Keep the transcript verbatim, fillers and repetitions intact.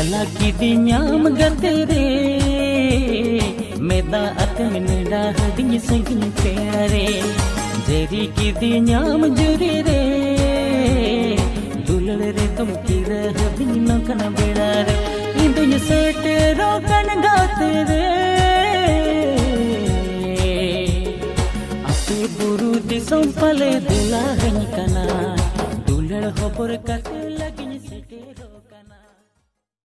चला की दिन्याम गतेरे मेदा अतम नेड़ा हदी संगी प्यारे जेरी की दिन्याम जुरी रे दुलड़ रे तुम की रहदी नकना बेड़ा रे इंदुन सेटे रोकन गाते रे आपे बुरु दिसम पले दिला हनी कना दुलड़ होपर कते